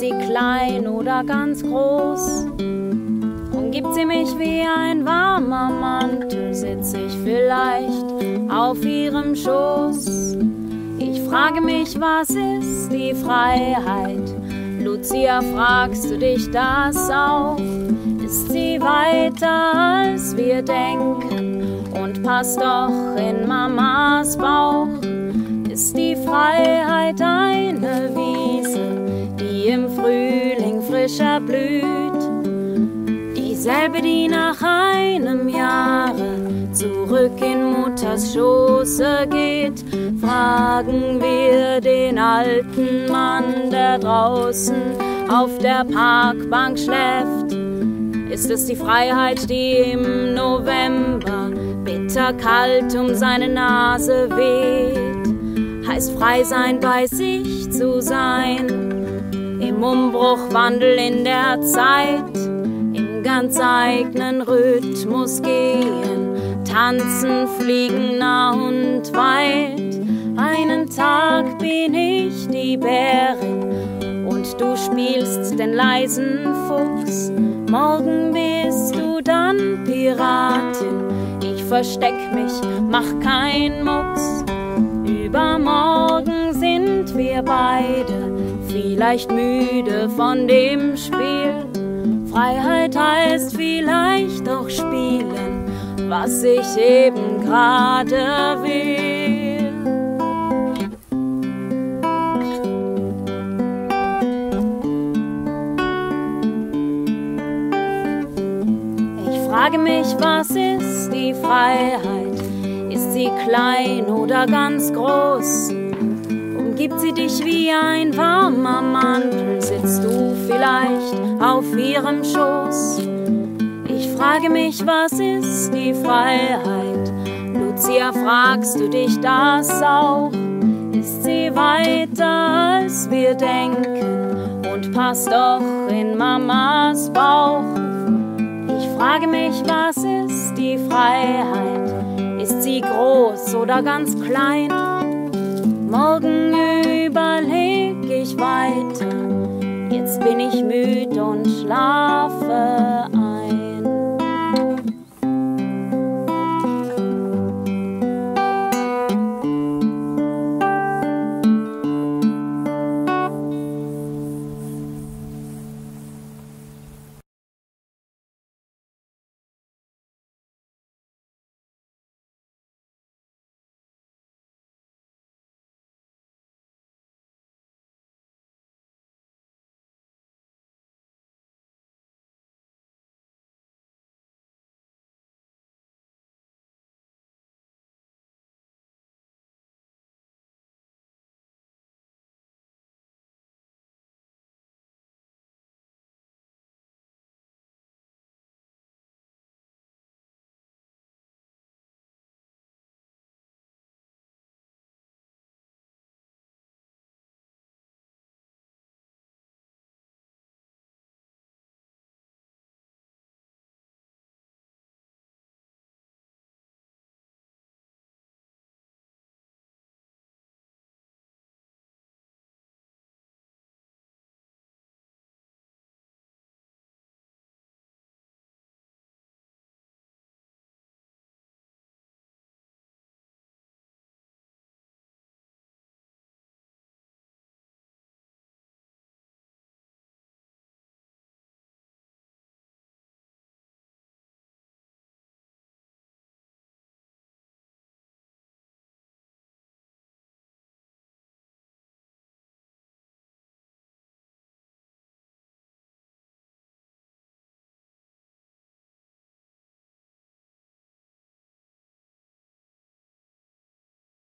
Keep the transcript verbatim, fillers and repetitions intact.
sie klein oder ganz groß? Umgibt sie mich wie ein warmer Mantel, sitz ich vielleicht auf ihrem Schoß. Ich frage mich, was ist die Freiheit? Lucia, fragst du dich das auch? Ist sie weiter, als wir denken und passt doch in Mamas Bauch? Ist die Freiheit eine Wiese, die im Frühling frisch erblüht? Dieselbe, die nach einem Jahre zurück in Mutters Schoße geht? Fragen wir den alten Mann, der draußen auf der Parkbank schläft. Ist es die Freiheit, die im November bitterkalt um seine Nase weht? Heißt frei sein, bei sich zu sein, im Umbruchwandel in der Zeit, im ganz eigenen Rhythmus gehen, tanzen, fliegen nah und weit. Einen Tag bin ich die Bärin und du spielst den leisen Fuchs. Morgen bist du dann Piratin, ich versteck mich, mach kein Mucks. Übermorgen sind wir beide vielleicht müde von dem Spiel. Freiheit heißt vielleicht auch spielen, was ich eben gerade will. Ich frage mich, was ist die Freiheit? Ist sie klein oder ganz groß? Umgibt sie dich wie ein warmer Mantel? Sitzt du vielleicht auf ihrem Schoß? Ich frage mich, was ist die Freiheit? Lucia, fragst du dich das auch? Ist sie weiter, als wir denken und passt doch in Mamas Bauch? Ich frage mich, was ist die Freiheit? Ist sie groß oder ganz klein? Morgen überleg ich weiter. Jetzt bin ich müde und schlafe